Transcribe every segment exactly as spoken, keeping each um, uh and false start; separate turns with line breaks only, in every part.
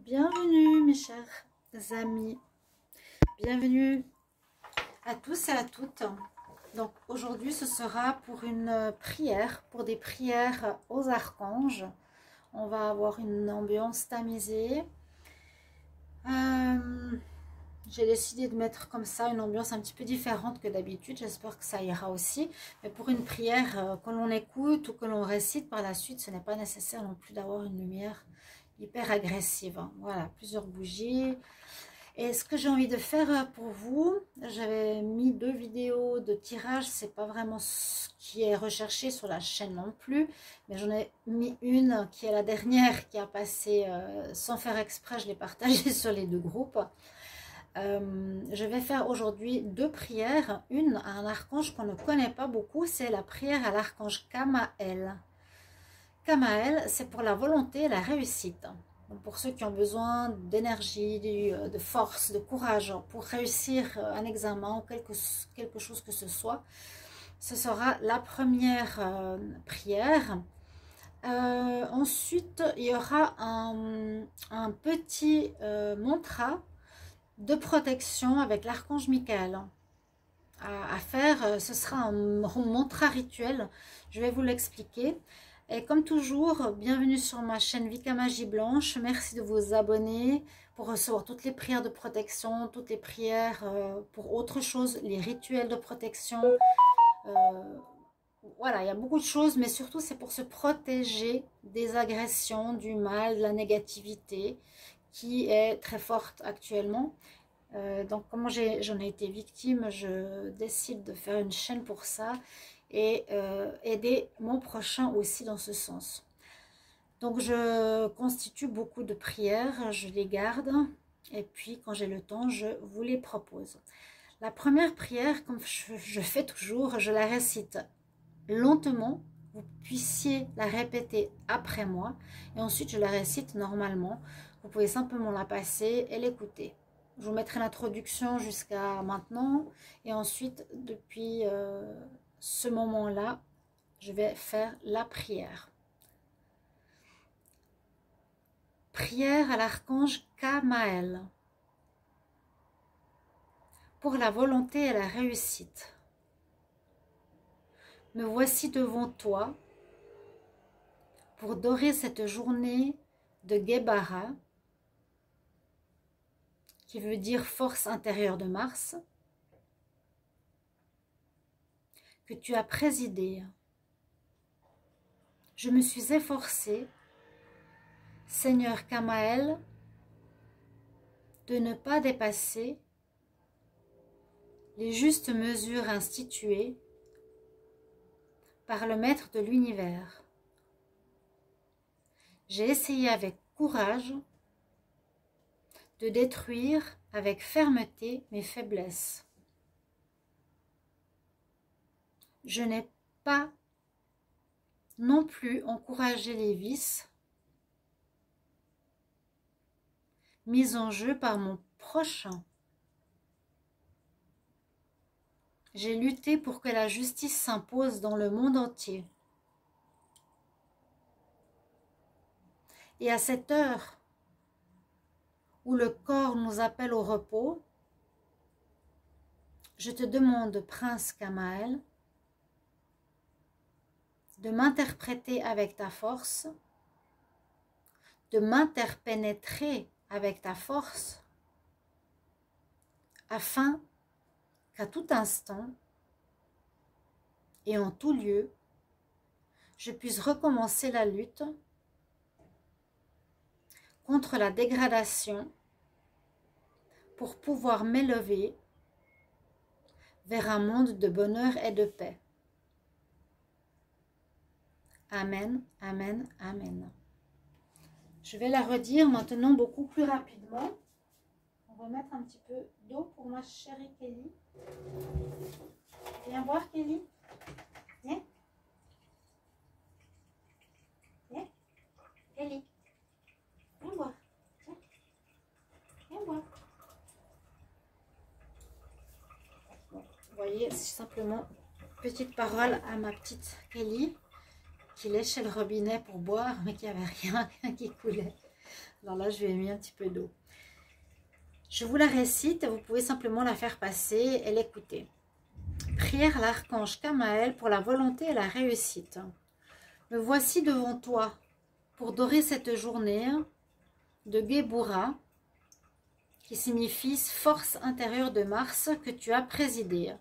Bienvenue mes chers amis, bienvenue à tous et à toutes. Donc aujourd'hui ce sera pour une prière, pour des prières aux archanges. On va avoir une ambiance tamisée. Euh, J'ai décidé de mettre comme ça une ambiance un petit peu différente que d'habitude. J'espère que ça ira aussi. Mais pour une prière euh, que l'on écoute ou que l'on récite par la suite, ce n'est pas nécessaire non plus d'avoir une lumière hyper agressive. Voilà, plusieurs bougies. Et ce que j'ai envie de faire pour vous, j'avais mis deux vidéos de tirage. C'est pas vraiment ce qui est recherché sur la chaîne non plus, mais j'en ai mis une qui est la dernière qui a passé euh, sans faire exprès. Je l'ai partagée sur les deux groupes. Euh, je vais faire aujourd'hui deux prières. Une à un archange qu'on ne connaît pas beaucoup, c'est la prière à l'archange Kamael. Kamael, c'est pour la volonté et la réussite. Donc pour ceux qui ont besoin d'énergie, de force, de courage pour réussir un examen ou quelque, quelque chose que ce soit, ce sera la première euh, prière. Euh, ensuite, il y aura un, un petit euh, mantra de protection avec l'archange Michael à, à faire. Ce sera un mantra rituel, je vais vous l'expliquer. Et comme toujours, bienvenue sur ma chaîne Vika Magie Blanche. Merci de vous abonner pour recevoir toutes les prières de protection, toutes les prières euh, pour autre chose, les rituels de protection. Euh, voilà, il y a beaucoup de choses, mais surtout c'est pour se protéger des agressions, du mal, de la négativité qui est très forte actuellement. Euh, donc comme j'en ai, ai été victime, je décide de faire une chaîne pour ça et euh, aider mon prochain aussi dans ce sens. Donc je constitue beaucoup de prières, je les garde et puis quand j'ai le temps, je vous les propose. La première prière, comme je, je fais toujours, je la récite lentement, vous puissiez la répéter après moi et ensuite je la récite normalement. Vous pouvez simplement la passer et l'écouter. Je vous mettrai l'introduction jusqu'à maintenant et ensuite depuis euh, ce moment-là, je vais faire la prière. Prière à l'archange Kamael pour la volonté et la réussite. Me voici devant toi pour dorer cette journée de Guébara, qui veut dire force intérieure de Mars, que tu as présidé. Je me suis efforcée, Seigneur Kamael, de ne pas dépasser les justes mesures instituées par le Maître de l'univers. J'ai essayé avec courage de détruire avec fermeté mes faiblesses. Je n'ai pas non plus encouragé les vices mis en jeu par mon prochain. J'ai lutté pour que la justice s'impose dans le monde entier. Et à cette heure où le corps nous appelle au repos, je te demande, Prince Kamael, de m'interpréter avec ta force, de m'interpénétrer avec ta force, afin qu'à tout instant et en tout lieu, je puisse recommencer la lutte contre la dégradation pour pouvoir m'élever vers un monde de bonheur et de paix. Amen, amen, amen. Je vais la redire maintenant beaucoup plus rapidement. On va mettre un petit peu d'eau pour ma chérie Kelly. Viens voir Kelly. Viens. Viens. Kelly. Viens voir. Viens. Viens voir. Bon, vous voyez, c'est simplement petite parole à ma petite Kelly qui léchait le robinet pour boire, mais qui avait rien qui coulait. Alors là, je lui ai mis un petit peu d'eau. Je vous la récite, vous pouvez simplement la faire passer et l'écouter. Prière à l'archange Kamaël pour la volonté et la réussite. Me voici devant toi pour dorer cette journée de Géboura, qui signifie force intérieure de Mars que tu as présidée.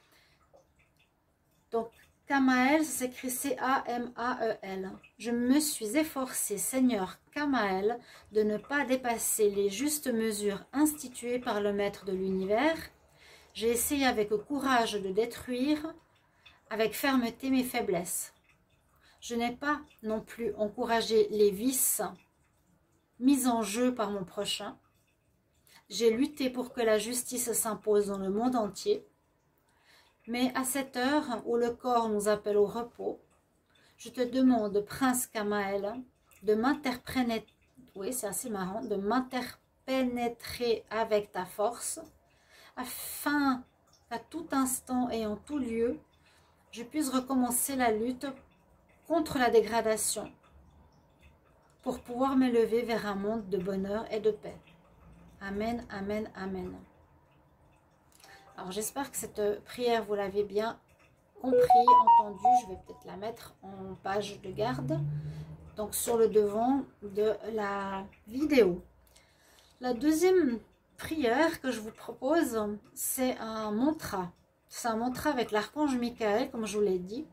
Donc, Kamaël, ça s'écrit C A M A E L. Je me suis efforcé, Seigneur Kamaël, de ne pas dépasser les justes mesures instituées par le Maître de l'univers. J'ai essayé avec courage de détruire, avec fermeté, mes faiblesses. Je n'ai pas non plus encouragé les vices mis en jeu par mon prochain. J'ai lutté pour que la justice s'impose dans le monde entier. Mais à cette heure où le corps nous appelle au repos, je te demande, Prince Kamaël, de m'interprénétrer, oui, c'est assez marrant, de m'interpénétrer avec ta force, afin qu'à tout instant et en tout lieu, je puisse recommencer la lutte contre la dégradation, pour pouvoir m'élever vers un monde de bonheur et de paix. Amen, amen, amen. Alors j'espère que cette prière, vous l'avez bien compris, entendu. Je vais peut-être la mettre en page de garde, donc sur le devant de la vidéo. La deuxième prière que je vous propose, c'est un mantra. C'est un mantra avec l'archange Michael, comme je vous l'ai dit,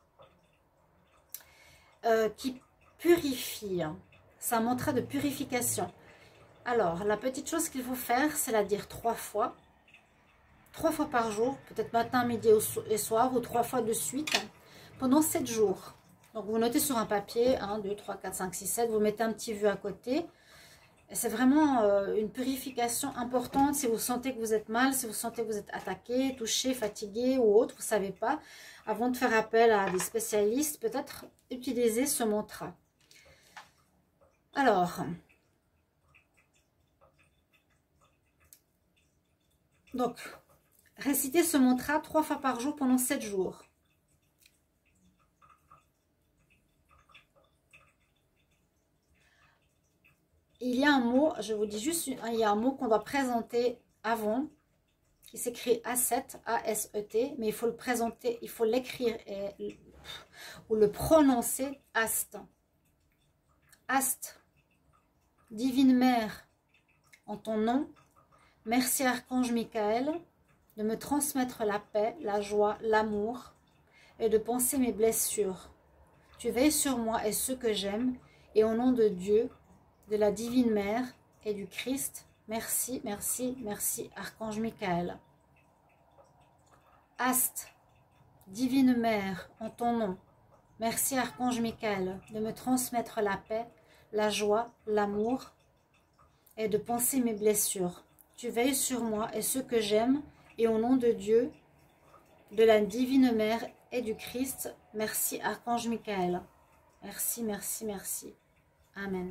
euh, qui purifie. C'est un mantra de purification. Alors, la petite chose qu'il faut faire, c'est la dire trois fois. Trois fois par jour, peut-être matin, midi et soir, ou trois fois de suite, pendant sept jours. Donc, vous notez sur un papier, un, deux, trois, quatre, cinq, six, sept, vous mettez un petit vu à côté. C'est vraiment euh, une purification importante. Si vous sentez que vous êtes mal, si vous sentez que vous êtes attaqué, touché, fatigué ou autre, vous ne savez pas, avant de faire appel à des spécialistes, peut-être utiliser ce mantra. Alors, donc, récitez ce mantra trois fois par jour pendant sept jours. Il y a un mot, je vous dis juste, il y a un mot qu'on doit présenter avant, qui s'écrit A sept, A S E T, mais il faut le présenter, il faut l'écrire ou le prononcer Ast. Ast, divine mère, en ton nom, merci Archange Michael de me transmettre la paix, la joie, l'amour et de penser mes blessures. Tu veilles sur moi et ceux que j'aime, et au nom de Dieu, de la divine mère et du Christ, merci, merci, merci Archange Michael. Ast, divine mère, en ton nom, merci Archange Michael de me transmettre la paix, la joie, l'amour et de penser mes blessures. Tu veilles sur moi et ceux que j'aime, et au nom de Dieu, de la divine mère et du Christ, merci Archange Michael. Merci, merci, merci. Amen.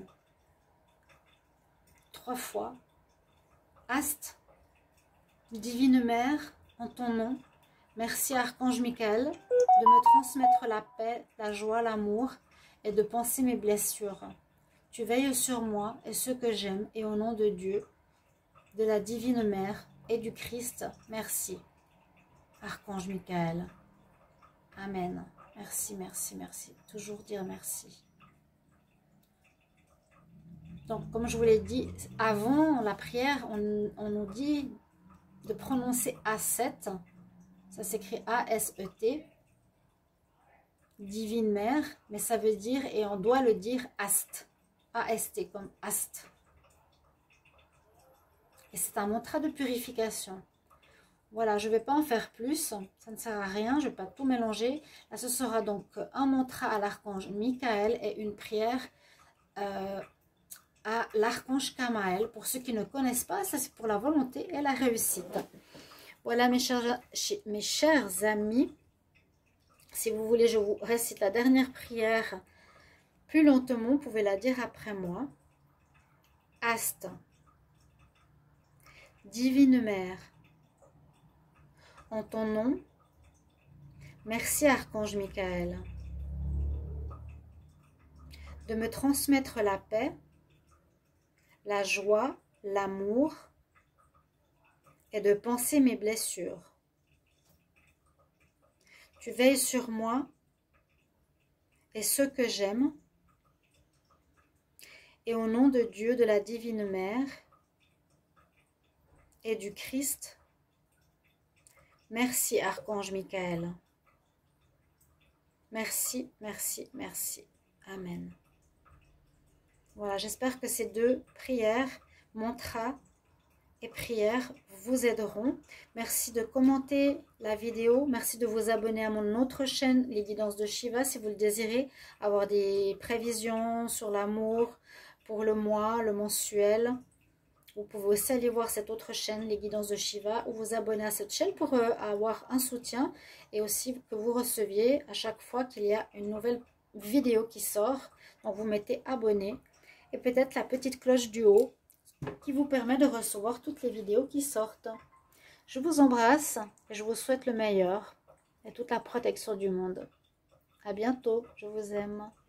Trois fois. Ast, divine mère, en ton nom, merci Archange Michael de me transmettre la paix, la joie, l'amour et de penser mes blessures. Tu veilles sur moi et ceux que j'aime, et au nom de Dieu, de la divine mère et du Christ, merci Archange Michael. Amen. Merci, merci, merci. Toujours dire merci. Donc, comme je vous l'ai dit, avant la prière, on, on nous dit de prononcer A sept. Ça s'écrit A S E T. Divine mère. Mais ça veut dire, et on doit le dire Ast. A S T, comme Ast. Et c'est un mantra de purification. Voilà, je ne vais pas en faire plus. Ça ne sert à rien. Je ne vais pas tout mélanger. Là, ce sera donc un mantra à l'archange Michael et une prière euh, à l'archange Kamaël. Pour ceux qui ne connaissent pas, ça c'est pour la volonté et la réussite. Voilà mes chers, mes chers amis. Si vous voulez, je vous récite la dernière prière plus lentement. Vous pouvez la dire après moi. Ast, divine mère, en ton nom, merci Archange Michael de me transmettre la paix, la joie, l'amour et de panser mes blessures. Tu veilles sur moi et ceux que j'aime. Et au nom de Dieu, de la Divine Mère et du Christ, merci Archange Michael. Merci, merci, merci. Amen. Voilà, j'espère que ces deux prières, mantras et prières, vous aideront. Merci de commenter la vidéo. Merci de vous abonner à mon autre chaîne, Les Guidances de Shiva, si vous le désirez. Avoir des prévisions sur l'amour pour le mois, le mensuel. Vous pouvez aussi aller voir cette autre chaîne, Les Guidances de Shiva, ou vous abonner à cette chaîne pour euh, avoir un soutien et aussi que vous receviez à chaque fois qu'il y a une nouvelle vidéo qui sort. Donc vous mettez abonné et peut-être la petite cloche du haut qui vous permet de recevoir toutes les vidéos qui sortent. Je vous embrasse et je vous souhaite le meilleur et toute la protection du monde. À bientôt, je vous aime.